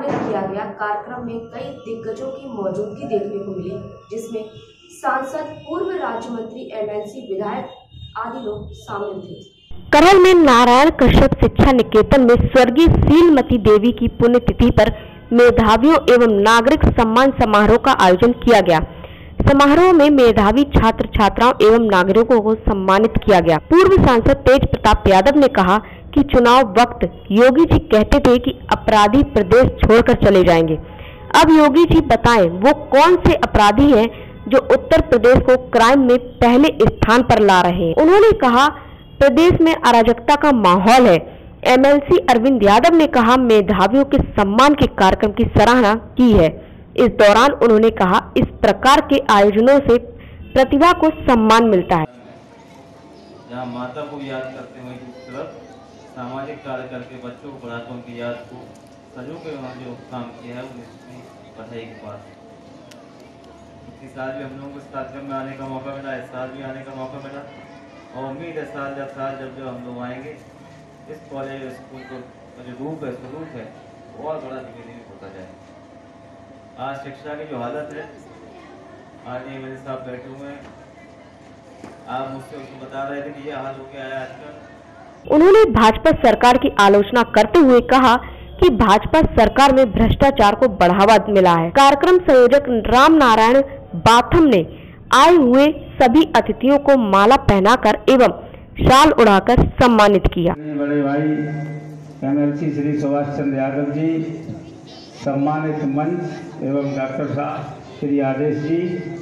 आयोजित किया गया कार्यक्रम में कई दिग्गजों की मौजूदगी देखने को मिली, जिसमें सांसद, पूर्व राज्य मंत्री, एमएलसी, विधायक आदि लोग शामिल थे। करहल में नारायण कश्यप शिक्षा निकेतन में स्वर्गीय शीलमती देवी की पुण्यतिथि पर मेधावियों एवं नागरिक सम्मान समारोह का आयोजन किया गया। समारोह में मेधावी छात्र छात्राओं एवं नागरिकों को सम्मानित किया गया। पूर्व सांसद तेज प्रताप यादव ने कहा कि चुनाव वक्त योगी जी कहते थे कि अपराधी प्रदेश छोड़कर चले जाएंगे। अब योगी जी बताएं वो कौन से अपराधी हैं जो उत्तर प्रदेश को क्राइम में पहले स्थान पर ला रहे हैं। उन्होंने कहा प्रदेश में अराजकता का माहौल है। एमएलसी अरविंद यादव ने कहा मेधावियों के सम्मान के कार्यक्रम की सराहना की है। इस दौरान उन्होंने कहा इस प्रकार के आयोजनों से प्रतिभा को सम्मान मिलता है। जहाँ माता को याद करते हुए इस तरफ सामाजिक कार्य करके बच्चों को पढ़ाकर उनकी याद को सजो के उन्होंने जो काम किया है उनकी बधाई के पास। इस साल भी हम लोगों को इस कार्यक्रम में आने का मौका मिला, इस साल भी आने का मौका मिला और उम्मीद है साल जब हम लोग आएंगे इस कॉलेज स्कूल को जो स्वरूप है और बड़ा धीमे धीमे होता जाए। आज शिक्षा की जो हालत है, आज ये मेरे साथ बैठे हुए हैं, आप मुझसे बता रहे थे कि ये हाल हो गया है आजकल। उन्होंने भाजपा सरकार की आलोचना करते हुए कहा कि भाजपा सरकार में भ्रष्टाचार को बढ़ावा मिला है। कार्यक्रम संयोजक राम नारायण बाथम ने आए हुए सभी अतिथियों को माला पहनाकर एवं शाल उड़ाकर सम्मानित किया। बड़े भाई एमएलसी श्री सुभाष चंद्र यादव जी, सम्मानित मंच एवं डॉक्टर साहब श्री आदेश जी,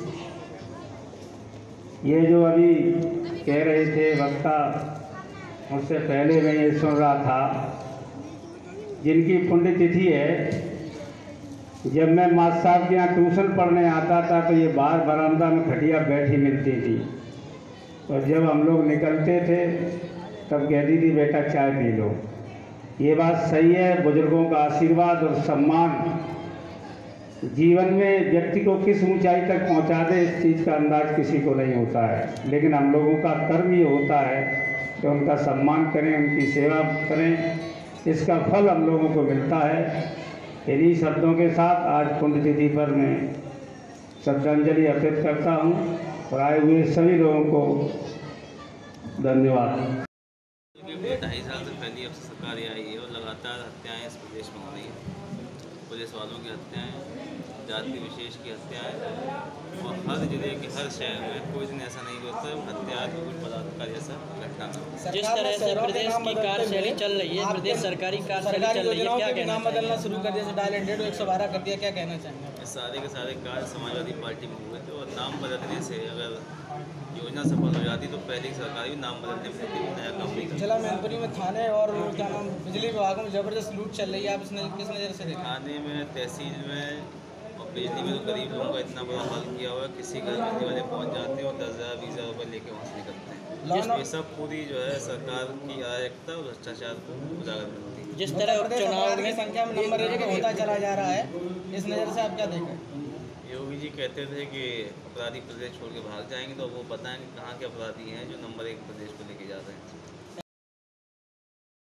ये जो अभी कह रहे थे वक्ता, उससे पहले मैं ये सुन रहा था, जिनकी पुण्यतिथि है। जब मैं मास्टर साहब के यहाँ ट्यूशन पढ़ने आता था तो ये बाहर बरामदा में खटिया बैठी मिलती थी और जब हम लोग निकलते थे तब कहती थी बेटा चाय पी लो। ये बात सही है, बुजुर्गों का आशीर्वाद और सम्मान जीवन में व्यक्ति को किस ऊंचाई तक पहुंचा दे इस चीज़ का अंदाज किसी को नहीं होता है, लेकिन हम लोगों का कर्म ये होता है कि उनका सम्मान करें, उनकी सेवा करें, इसका फल हम लोगों को मिलता है। इन्हीं शब्दों के साथ आज पुण्यतिथि पर मैं श्रद्धांजलि अर्पित करता हूँ और आए हुए सभी लोगों को धन्यवाद। 2.5 साल से पहले अब सरकार आई है और लगातार हत्याएं इस प्रदेश में हो रही हैं। पुलिस वालों की हत्याएं, जाति विशेष की हत्याएं और हर जिले के हर शहर में कोई दिन ऐसा नहीं होता है हत्या कोई बलात्कार जैसा घटना न हो। जिस तरह से प्रदेश की कार्यशैली चल रही है, प्रदेश सरकारी कार्यशैली चल रही है, क्या कहना नाम बदलना शुरू कर दिया, डायल 100 112 कर दिया, क्या कहना चाहेंगे? इस सारे के सारे कार्य समाजवादी पार्टी में हुए थे और नाम बदलने से अगर योजना सफल हो जाती तो पहले की सरकार भी नाम बदलने में नया काम नहीं करती। जिला मैनपुरी में थाने और क्या नाम बिजली विभागों में जबरदस्त लूट चल रही है, आप किस नज़र से देखें? थाने में, तहसील में और बिजली में तो गरीब लोगों का इतना बड़ा हाल किया हुआ है, किसी घर में वाले पहुँच जाते हैं और 10,000 20,000 रुपये लेके वहाँ से निकलते हैं। ये सब पूरी जो है सरकार की अराजकता और भ्रष्टाचार को उजागर करती है। जिस तरह चुनाव में संख्या में नंबर होता चला जा रहा है, इस नज़र से आप क्या देखें? योगी जी कहते थे कि अपराधी प्रदेश छोड़ के भाग जाएंगे, तो वो बताएं कि कहाँ के अपराधी हैं जो नंबर 1 प्रदेश को लेके जा रहे हैं।